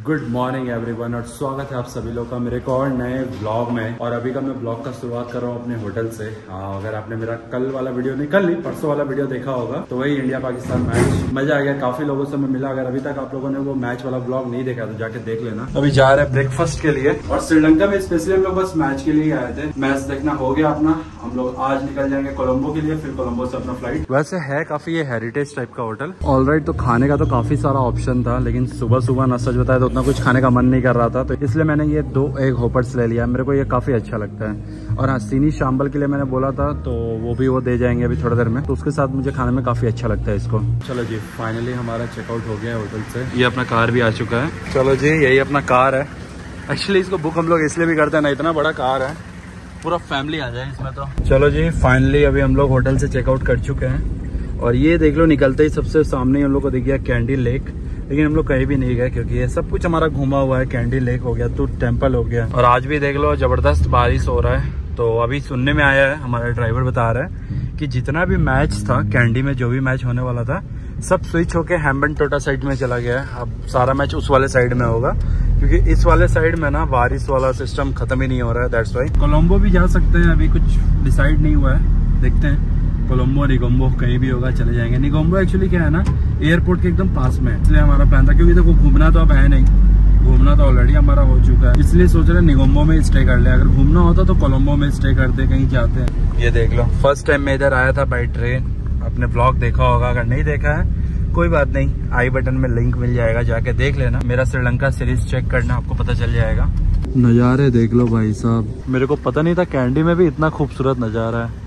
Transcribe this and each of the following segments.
Good morning everyone और स्वागत है आप सभी लोग का मेरे एक और नए व्लॉग में। और अभी का मैं व्लॉग का शुरुआत कर रहा हूँ अपने होटल से। अगर आपने मेरा कल वाला वीडियो नहीं, कल नहीं परसों वाला वीडियो देखा होगा तो वही इंडिया पाकिस्तान मैच, मजा आ गया। काफी लोगों से मैं मिला। अगर अभी तक आप लोगों ने वो मैच वाला व्लॉग नहीं देखा तो जाके देख लेना। अभी जा रहे हैं ब्रेकफास्ट के लिए और श्रीलंका में स्पेशली हम लोग बस मैच के लिए आए थे। मैच देखना हो गया अपना। हम लोग आज निकल जाएंगे कोलंबो के लिए, फिर कोलंबो से अपना फ्लाइट। वैसे है काफी ये हेरिटेज टाइप का होटल। ऑलराइट, तो खाने का तो काफी सारा ऑप्शन था, लेकिन सुबह सुबह ना सच बताया तो उतना कुछ खाने का मन नहीं कर रहा था, तो इसलिए मैंने ये 2 एग होपर्स ले लिया। मेरे को ये काफी अच्छा लगता है। और हाँ, सीनी शाम्बल के लिए मैंने बोला था तो वो दे जाएंगे अभी थोड़ी देर में, तो उसके साथ मुझे खाने में काफी अच्छा लगता है इसको। चलो जी, फाइनली हमारा चेकआउट हो गया है होटल से। ये अपना कार भी आ चुका है। चलो जी, यही अपना कार है। एक्चुअली इसको बुक हम लोग इसलिए भी करते हैं ना, इतना बड़ा कार है, पूरा फैमिली आ जाए इसमें तो। चलो जी, फाइनली अभी हम लोग होटल से चेकआउट कर चुके हैं और ये देख लो, निकलते ही सबसे सामने हम लोग को दिख गया कैंडी लेक। लेकिन हम लोग कहीं भी नहीं गए क्योंकि ये सब कुछ हमारा घूमा हुआ है। कैंडी लेक हो गया, तो टेम्पल हो गया, और आज भी देख लो जबरदस्त बारिश हो रहा है। तो अभी सुनने में आया है, हमारा ड्राइवर बता रहा है कि जितना भी मैच था कैंडी में, जो भी मैच होने वाला था, सब स्विच होके हैम्बन टोटा साइड में चला गया है। अब सारा मैच उस वाले साइड में होगा क्योंकि इस वाले साइड में ना बारिश वाला सिस्टम खत्म ही नहीं हो रहा है। दैट्स वाई कोलंबो भी जा सकते हैं, अभी कुछ डिसाइड नहीं हुआ है, देखते हैं। कोलंबो निगोम्बो कहीं भी होगा, चले जाएंगे। निगोम्बो एक्चुअली क्या है ना, एयरपोर्ट के एकदम पास में, इसलिए हमारा प्लान था। क्योंकि देखो घूमना तो अब है नहीं, घूमना तो ऑलरेडी हमारा हो चुका है, इसलिए सोच रहे निगोम्बो में स्टे कर ले। अगर घूमना होता तो कोलंबो में स्टे करते, कहीं जाते हैं। ये देख लो, फर्स्ट टाइम मैं इधर आया था बाई ट्रेन। आपने ब्लॉग देखा होगा, अगर नहीं देखा है कोई बात नहीं, आई बटन में लिंक मिल जाएगा, जाके देख लेना। मेरा श्रीलंका सीरीज चेक करना, आपको पता चल जाएगा। नज़ारे देख लो भाई साहब, मेरे को पता नहीं था कैंडी में भी इतना खूबसूरत नज़ारा है,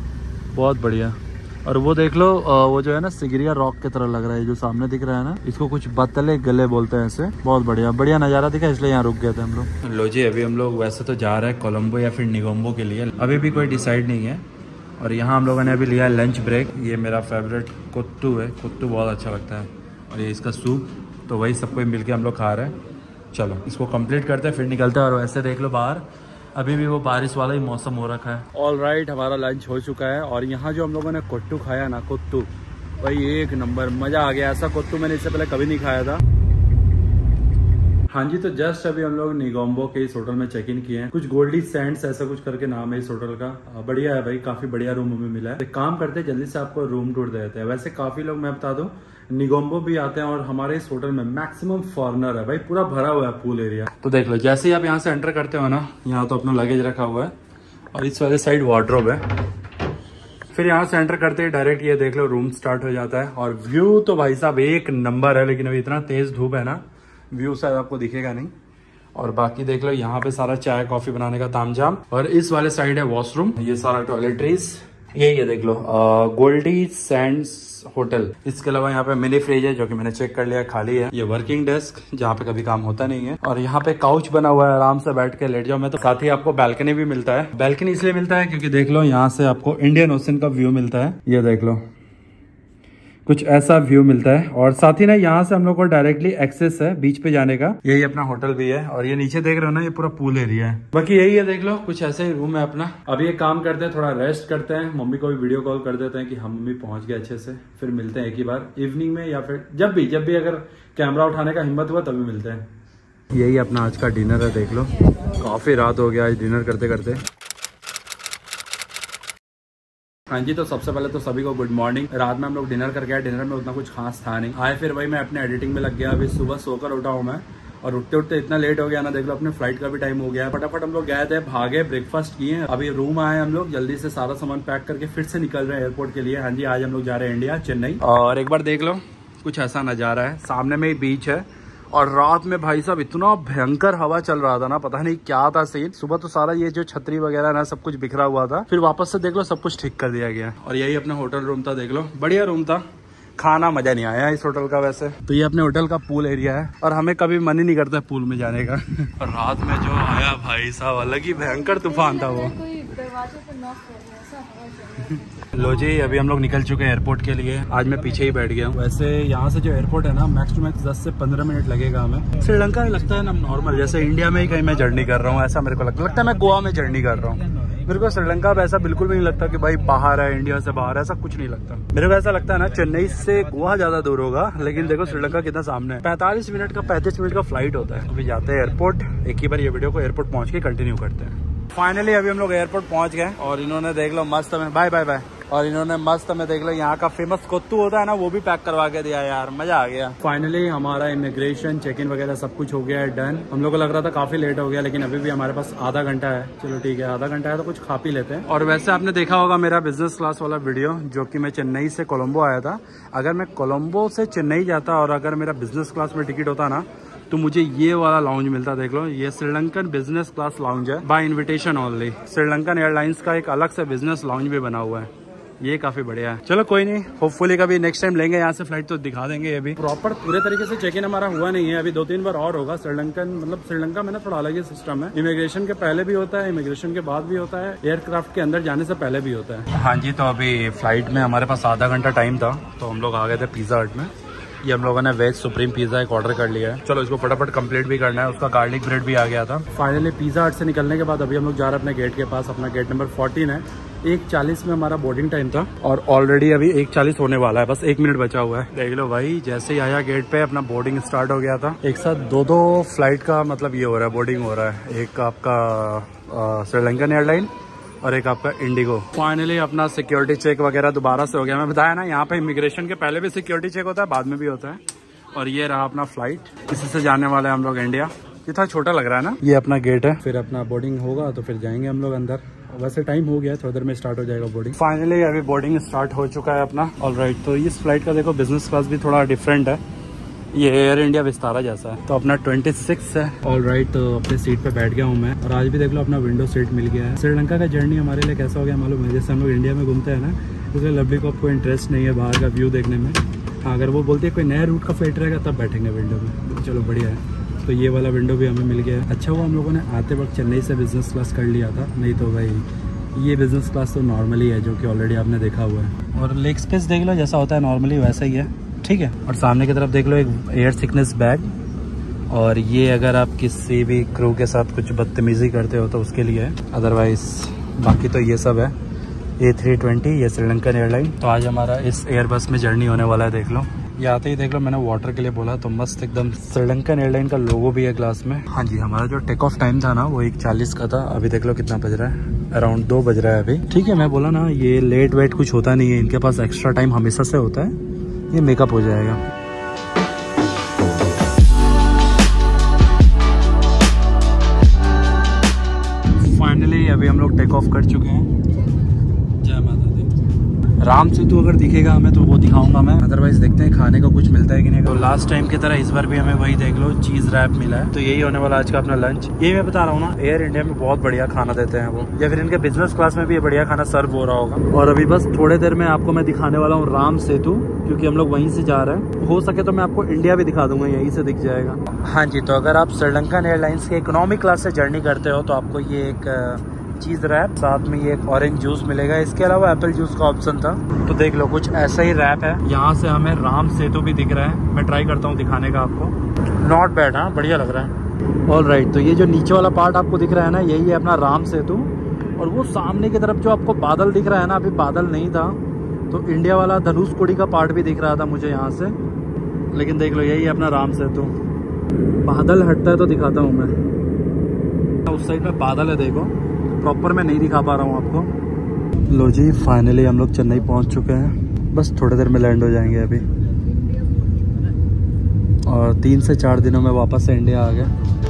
बहुत बढ़िया। और वो देख लो, वो जो है ना सिगरिया रॉक की तरह लग रहा है, जो सामने दिख रहा है ना, इसको कुछ बतले गले बोलते हैं ऐसे। बहुत बढ़िया बढ़िया नज़ारा दिखा, इसलिए यहाँ रुक गए थे हम लोग। लो जी, अभी हम लोग वैसे तो जा रहे हैं कोलंबो या फिर निगोम्बो के लिए, अभी भी कोई डिसाइड नहीं है। और यहाँ हम लोगों ने अभी लिया है लंच ब्रेक। ये मेरा फेवरेट कुत्तू है, कुत्तू बहुत अच्छा लगता है, और ये इसका सूप, तो वही सबको मिल के हम लोग खा रहे हैं। चलो इसको कंप्लीट करते हैं, फिर निकलते हैं। और वैसे देख लो बाहर अभी भी वो बारिश वाला ही मौसम हो रखा है। ऑलराइट, हमारा लंच हो चुका है और यहाँ जो हम लोगों ने कुट्टू खाया ना, कुत्तू भाई एक नंबर, मज़ा आ गया। ऐसा कुत्तू मैंने इससे पहले कभी नहीं खाया था। हाँ जी, तो जस्ट अभी हम लोग निगोम्बो के इस होटल में चेक इन किए हैं। कुछ गोल्डी सैंड्स ऐसा कुछ करके नाम है इस होटल का। बढ़िया है भाई, काफी बढ़िया रूम हमें मिला है। एक काम करते हैं, जल्दी से आपको रूम टूर दे देते हैं। वैसे काफी लोग, मैं बता दूं, निगोम्बो भी आते हैं और हमारे इस होटल में मैक्सिमम फॉरेनर है भाई, पूरा भरा हुआ है पूल एरिया। तो देख लो, जैसे ही आप यहाँ से एंटर करते हो ना, यहाँ तो अपना लगेज रखा हुआ है और इस वाले साइड वार्डरोब है। फिर यहाँ से एंटर करते ही डायरेक्ट ये देख लो रूम स्टार्ट हो जाता है। और व्यू तो भाई साहब एक नंबर है, लेकिन अभी इतना तेज धूप है ना, व्यू शायद आपको दिखेगा नहीं। और बाकी देख लो, यहाँ पे सारा चाय कॉफी बनाने का तामझाम। और इस वाले साइड है वॉशरूम, ये सारा टॉयलेटरीज। ये देख लो, गोल्डी सैंड्स होटल। इसके अलावा यहाँ पे मिनी फ्रिज है, जो कि मैंने चेक कर लिया खाली है। ये वर्किंग डेस्क, जहाँ पे कभी काम होता नहीं है। और यहाँ पे काउच बना हुआ है, आराम से बैठ के लेट जाओ। मैं तो साथ ही आपको बैल्कनी भी मिलता है। बैल्कनी इसलिए मिलता है क्योंकि देख लो, यहाँ से आपको इंडियन ओशन का व्यू मिलता है। ये देख लो, कुछ ऐसा व्यू मिलता है। और साथ ही ना, यहाँ से हम लोग को डायरेक्टली एक्सेस है बीच पे जाने का। यही अपना होटल भी है। और ये नीचे देख रहे हो ना, ये पूरा पूल एरिया है। बाकी यही है, देख लो, कुछ ऐसे ही रूम है अपना। अभी एक काम करते हैं, थोड़ा रेस्ट करते हैं। मम्मी को भी वीडियो कॉल कर देते हैं कि हम मम्मी पहुंच गए अच्छे से। फिर मिलते हैं एक ही बार इवनिंग में, या फिर जब भी अगर कैमरा उठाने का हिम्मत हुआ तभी मिलते हैं। यही अपना आज का डिनर है, देख लो, काफी रात हो गया आज डिनर करते करते। हाँ जी, तो सबसे पहले तो सभी को गुड मॉर्निंग। रात में हम लोग डिनर करके आए, डिनर में उतना कुछ खास था नहीं। आए फिर वही मैं अपने एडिटिंग में लग गया। अभी सुबह सोकर उठा हूँ मैं, और उठते उठते इतना लेट हो गया ना, देख लो अपने फ्लाइट का भी टाइम हो गया। फटाफट हम लोग गए थे, भागे, ब्रेकफास्ट किए, अभी रूम आए हम लोग, जल्दी से सारा सामान पैक करके फिर से निकल रहे हैं एयरपोर्ट के लिए। हाँ जी, आज हम लोग जा रहे हैं इंडिया, चेन्नई। और एक बार देख लो, कुछ ऐसा नजारा है, सामने में ही बीच है। और रात में भाई साहब इतना भयंकर हवा चल रहा था ना, पता नहीं क्या था सीन। सुबह तो सारा ये जो छतरी वगैरह ना, सब कुछ बिखरा हुआ था। फिर वापस से देख लो, सब कुछ ठीक कर दिया गया। और यही अपना होटल रूम था, देख लो, बढ़िया रूम था। खाना मजा नहीं आया इस होटल का वैसे। तो ये अपने होटल का पूल एरिया है, और हमें कभी मन ही नहीं करता पूल में जाने का। और रात में जो आया भाई साहब, अलग ही भयंकर तूफान था वो। लो जी, अभी हम लोग निकल चुके हैं एयरपोर्ट के लिए। आज मैं पीछे ही बैठ गया हूँ। वैसे यहाँ से जो एयरपोर्ट है ना, मैक्स टू मैक्स 10 से 15 मिनट लगेगा हमें। श्रीलंका लगता है ना नॉर्मल, जैसे इंडिया में ही कहीं मैं जर्नी कर रहा हूँ, ऐसा मेरे को लगता है मैं गोवा में जर्नी कर रहा हूँ। मेरे को श्रीलंका वैसा बिल्कुल भी नहीं लगता कि भाई बाहर है, इंडिया से बाहर है, ऐसा कुछ नहीं लगता। मेरे को ऐसा लगता है ना चेन्नई से गोवा ज्यादा दूर होगा, लेकिन देखो श्रीलंका कितना सामने है। 45 मिनट का 35 मिनट का फ्लाइट होता है। अभी जाते हैं एयरपोर्ट, एक ही बार ये वीडियो को एयरपोर्ट पहुंच के कंटिन्यू करते हैं। फाइनली अभी हम लोग एयरपोर्ट पहुंच गए और इन्होंने देख लो मस्त में बाय बाय बाय, और इन्होंने मस्त में देख लो यहाँ का फेमस कोत्तू होता है ना, वो भी पैक करवा के दिया यार, मजा आ गया। फाइनली हमारा इमिग्रेशन चेक इन वगैरह सब कुछ हो गया है डन। हम लोग को लग रहा था काफी लेट हो गया, लेकिन अभी भी हमारे पास आधा घंटा है। चलो ठीक है, आधा घंटा है तो कुछ खा पी लेते हैं। और वैसे आपने देखा होगा मेरा बिजनेस क्लास वाला वीडियो, जो कि मैं चेन्नई से कोलंबो आया था। अगर मैं कोलंबो से चेन्नई जाता और अगर मेरा बिजनेस क्लास में टिकट होता ना, तो मुझे ये वाला लाउंज मिलता। देख लो, ये श्रीलंकन बिजनेस क्लास लाउंज है, by invitation only. Sri Lankan airlines का एक अलग से बिजनेस लाउंज भी बना हुआ है, ये काफी बढ़िया है। चलो कोई नहीं, होपफुली कभी नेक्स्ट टाइम लेंगे यहाँ से फ्लाइट तो दिखा देंगे। ये भी प्रॉपर पूरे तरीके से चेक इन हमारा हुआ नहीं है, अभी 2-3 बार और होगा। श्रीलंकन मतलब श्रीलंका में ना थोड़ा अलग ही सिस्टम है, इमिग्रेशन के पहले भी होता है, इमिग्रेशन के बाद भी होता है, एयरक्राफ्ट के अंदर जाने से पहले भी होता है। हाँ जी, तो अभी फ्लाइट में हमारे पास आधा घंटा टाइम था, तो हम लोग आ गए थे पिज्जा हट में। ये हम लोगों ने वेज सुप्रीम पिज्जा एक ऑर्डर कर लिया है। चलो इसको फटाफट कंप्लीट भी करना है। उसका गार्लिक ब्रेड भी आ गया था। फाइनली पिज्जा हट से निकलने के बाद अभी हम लोग जा रहे हैं अपने गेट के पास। अपना गेट नंबर 14 है। 1:40 में हमारा बोर्डिंग टाइम था और ऑलरेडी अभी 1:40 होने वाला है, बस 1 मिनट बचा हुआ है। देख लो भाई, जैसे ही आया गेट पे अपना बोर्डिंग स्टार्ट हो गया था। एक साथ दो फ्लाइट का मतलब ये हो रहा है, बोर्डिंग हो रहा है। एक आपका श्रीलंकन एयरलाइन और एक आपका इंडिगो। फाइनली अपना सिक्योरिटी चेक वगैरह दोबारा से हो गया। मैं बताया ना, यहाँ पे इमिग्रेशन के पहले भी सिक्योरिटी चेक होता है, बाद में भी होता है। और ये रहा अपना फ्लाइट, इसी से जाने वाले हैं हम लोग इंडिया। कितना छोटा लग रहा है ना। ये अपना गेट है, फिर अपना बोर्डिंग होगा तो फिर जाएंगे हम लोग अंदर। वैसे टाइम हो गया, थोड़ी देर में स्टार्ट हो जाएगा बोर्डिंग। फाइनली अभी बोर्डिंग स्टार्ट हो चुका है अपना। ऑलराइट, तो इस फ्लाइट का देखो बिजनेस क्लास भी थोड़ा डिफरेंट है, ये एयर इंडिया विस्तारा जैसा है। तो अपना 26 है। ऑलराइट, तो अपने सीट पे बैठ गया हूँ मैं, और आज भी देख लो अपना विंडो सीट मिल गया है। श्रीलंका का जर्नी हमारे लिए कैसा हो गया मालूम है, जैसे हम लोग इंडिया में घूमते हैं ना, इसलिए लवली को आपको इंटरेस्ट नहीं है बाहर का व्यू देखने में। हाँ, अगर वो बोलती है कोई नया रूट का फ्लाइट रहेगा तब बैठेंगे विंडो में। चलो बढ़िया है, तो ये वाला विंडो भी हमें मिल गया है। अच्छा हुआ हम लोगों ने आते वक्त चेन्नई से बिजनेस क्लास कर लिया था, नहीं तो भाई ये बिजनेस क्लास तो नॉर्मली है, जो कि ऑलरेडी आपने देखा हुआ है। और लेग स्पेस देख लो, जैसा होता है नॉर्मली वैसा ही है, ठीक है। और सामने की तरफ देख लो एक एयर सिकनेस बैग, और ये अगर आप किसी भी क्रू के साथ कुछ बदतमीजी करते हो तो उसके लिए है, अदरवाइज बाकी तो ये सब है। A320 ये श्रीलंकन एयरलाइन। तो आज हमारा इस एयरबस में जर्नी होने वाला है। देख लो, ये आते ही देख लो मैंने वाटर के लिए बोला, तो मस्त एकदम श्रीलंकन एयरलाइन का लोगो भी है ग्लास में। हाँ जी, हमारा जो टेक ऑफ टाइम था ना वो 1:40 का था। अभी देख लो कितना बज रहा है, अराउंड 2 बज रहा है अभी। ठीक है, मैं बोला ना ये लेट वेट कुछ होता नहीं है, इनके पास एक्स्ट्रा टाइम हमेशा से होता है, ये मेकअप हो जाएगा। फाइनली अभी हम लोग टेक ऑफ कर चुके हैं। जय माता दी। राम सेतु अगर दिखेगा हमें तो वो दिखाऊंगा मैं, अदरवाइज देखते हैं खाने को कुछ मिलता है कि नहीं। तो लास्ट टाइम की तरह इस बार भी हमें वही देख लो, चीज रैप मिला है। तो यही होने वाला आज का अपना लंच। ये मैं बता रहा हूँ ना, एयर इंडिया में बहुत बढ़िया खाना देते हैं वो, या फिर इनके बिजनेस क्लास में भी ये बढ़िया खाना सर्व हो रहा होगा। और अभी बस थोड़ी देर में आपको मैं दिखाने वाला हूँ राम सेतु, क्योंकि हम लोग वहीं से जा रहे हैं। हो सके तो मैं आपको इंडिया भी दिखा दूंगा, यहीं से दिख जाएगा। हाँ जी, तो अगर आप श्रीलंकन एयरलाइंस के इकोनॉमिक क्लास से जर्नी करते हो तो आपको ये एक चीज रैप, साथ में ये एक ऑरेंज जूस मिलेगा। इसके अलावा एप्पल जूस का ऑप्शन था। तो देख लो कुछ ऐसा ही रैप है। यहाँ से हमें राम सेतु भी दिख रहा है, मैं ट्राई करता हूँ दिखाने का आपको। नॉट बैड, हाँ बढ़िया लग रहा है। ऑलराइट, तो ये जो नीचे वाला पार्ट आपको दिख रहा है ना, यही है अपना राम सेतु। और वो सामने की तरफ जो आपको बादल दिख रहा है ना, अभी बादल नहीं था, तो इंडिया वाला धनुषकोडी का पार्ट भी दिख रहा था मुझे यहाँ से। लेकिन देख लो यही है अपना राम सेतु। बादल हटता है तो दिखाता हूँ मैं। उस साइड में बादल है, देखो प्रॉपर मैं नहीं दिखा पा रहा हूँ आपको। लो जी, फाइनली हम लोग चेन्नई पहुँच चुके हैं, बस थोड़ी देर में लैंड हो जाएंगे अभी। और 3 से 4 दिनों में वापस से इंडिया आ गए।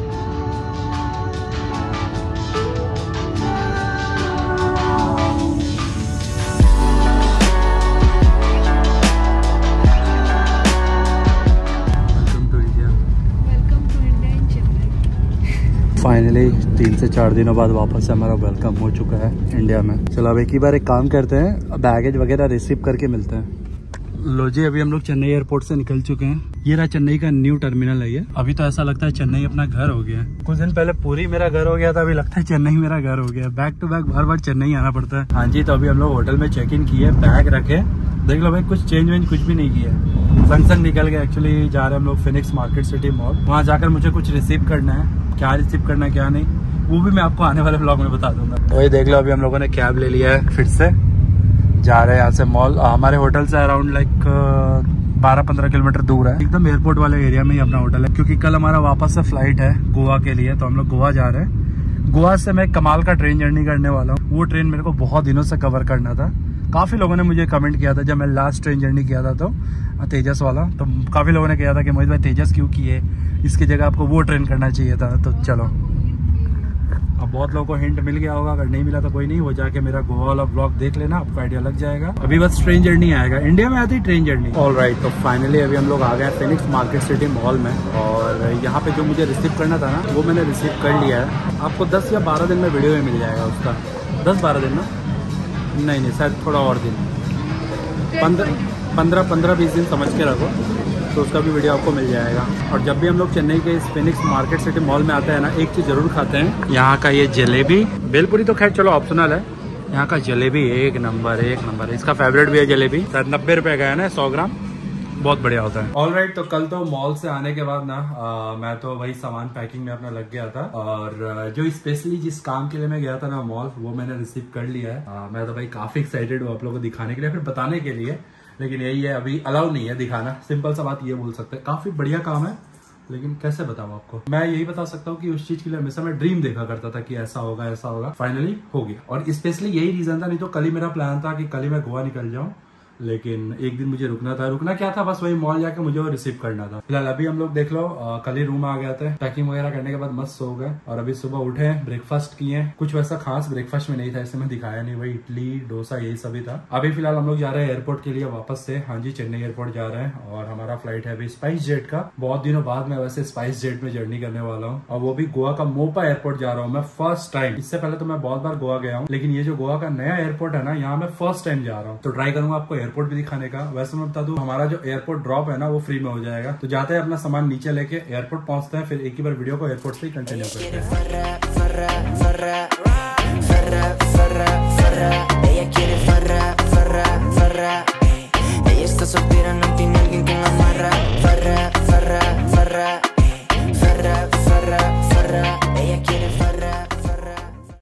फाइनली 3 से 4 दिनों बाद वापस से हमारा वेलकम हो चुका है इंडिया में। चलो अब एक ही बार एक काम करते हैं, बैगेज वगैरह रिसीव करके मिलते हैं। लो जी, अभी हम लोग चेन्नई एयरपोर्ट से निकल चुके हैं। ये रहा चेन्नई का न्यू टर्मिनल है ये। अभी तो ऐसा लगता है चेन्नई अपना घर हो गया। कुछ दिन पहले पूरी मेरा घर हो गया था, अभी लगता है चेन्नई मेरा घर हो गया। बैक टू बैक बार बार चेन्नई आना पड़ता है। हाँ जी, तो अभी हम लोग होटल में चेक इन किए, बैग रखे। देख लो भाई, कुछ चेंज वेंज कुछ भी नहीं किया। संग निकल गए। एक्चुअली जा रहे हैं हम लोग फिनिक्स मार्केट सिटी मॉल, वहाँ जाकर मुझे कुछ रिसीव करना है। क्या रिसीव करना है क्या नहीं वो भी मैं आपको आने वाले ब्लॉग में बता दूंगा। वही देख लो, अभी हम लोगों ने कैब ले लिया है, फिर से जा रहे हैं यहाँ से मॉल। हमारे होटल से अराउंड लाइक 12-15 किलोमीटर दूर है, एकदम एयरपोर्ट वाले एरिया में ही अपना होटल है। क्योंकि कल हमारा वापस से फ्लाइट है गोवा के लिए, तो हम लोग गोवा जा रहे हैं। गोवा से मैं कमाल का ट्रेन जर्नी करने वाला हूँ। वो ट्रेन मेरे को बहुत दिनों से कवर करना था। काफी लोगों ने मुझे कमेंट किया था जब मैं लास्ट ट्रेन जर्नी किया था, तो तेजस वाला, तो काफी लोगों ने किया था कि मोहित भाई तेजस क्यों किए, इसकी जगह आपको वो ट्रेन करना चाहिए था। तो चलो, अब बहुत लोगों को हिंट मिल गया होगा, अगर नहीं मिला तो कोई नहीं, वो जाके मेरा गोवा वाला ब्लॉग देख लेना, आपको आइडिया लग जाएगा। अभी बस ट्रेन जर्नी आएगा, इंडिया में आती ट्रेन जर्नी। ऑलराइट, तो फाइनली अभी हम लोग आ गए फिनिक्स मार्केट सिटी मॉल में, और यहाँ पे जो मुझे रिसीव करना था ना, वो मैंने रिसीव कर लिया है। आपको 10 या 12 दिन में वीडियो में मिल जाएगा उसका। 10-12 दिन ना, नहीं शायद थोड़ा और दिन, 15-20 दिन समझ के रखो, तो उसका भी वीडियो आपको मिल जाएगा। और जब भी हम लोग चेन्नई के इस फिनिक्स मार्केट सिटी मॉल में आते हैं ना, एक चीज़ जरूर खाते हैं, यहाँ का ये जलेबी। भेलपुरी तो खैर चलो ऑप्शनल है, यहाँ का जलेबी एक नंबर है। इसका फेवरेट भी है जलेबी, शायद 90 रुपये का है ना 100 ग्राम, बहुत बढ़िया होता है। ऑलराइट, तो कल तो मॉल से आने के बाद ना मैं तो वही सामान पैकिंग में अपना लग गया था, और जो स्पेशली जिस काम के लिए मैं गया था ना मॉल, वो मैंने रिसीव कर लिया है। मैं तो भाई काफी एक्साइटेड हूँ आप लोगों को दिखाने के लिए, फिर बताने के लिए, लेकिन यही है अभी अलाउ नहीं है दिखाना। सिंपल सा बात ये बोल सकते हैं, काफी बढ़िया काम है, लेकिन कैसे बताऊं आपको। मैं यही बता सकता हूँ कि उस चीज के लिए हमेशा मैं ड्रीम देखा करता था कि ऐसा होगा, फाइनली हो गया। और स्पेशली यही रीजन था, नहीं तो कल ही मेरा प्लान था कि कल ही मैं गोवा निकल जाऊं, लेकिन एक दिन मुझे रुकना था। रुकना क्या था, बस वही मॉल जाके मुझे वो रिसीव करना था। फिलहाल अभी हम लोग देख लो कल ही रूम आ गया था, पैकिंग वगैरह करने के बाद मस्त सो गए, और अभी सुबह उठे, ब्रेकफास्ट किए। कुछ वैसा खास ब्रेकफास्ट में नहीं था, इससे मैं दिखाया नहीं, वही इडली डोसा यही सभी था। अभी फिलहाल हम लोग जा रहे हैं एयरपोर्ट के लिए वापस से। हाँ जी, चेन्नई एयरपोर्ट जा रहे हैं, और हमारा फ्लाइट है अभी स्पाइस जेट का। बहुत दिनों बाद मैं वैसे स्पाइस जेट में जर्नी करने वाला हूँ, और वो भी गोवा का मोपा एयरपोर्ट जा रहा हूँ मैं फर्स्ट टाइम। इससे पहले तो मैं बहुत बार गोवा गया हूँ, लेकिन ये जो गोवा का नया एयरपोर्ट है ना, यहाँ मैं फर्स्ट टाइम जा रहा हूँ, तो ट्राई करूंगा आपको एयरपोर्ट भी दिखाने का। वैसे मैं बता दूं, हमारा जो एयरपोर्ट ड्रॉप है ना, वो फ्री में हो जाएगा। तो जाते हैं अपना सामान नीचे लेके एयरपोर्ट पहुंचते हैं, फिर एक ही बार वीडियो को एयरपोर्ट से ही कंटिन्यू करते हैं।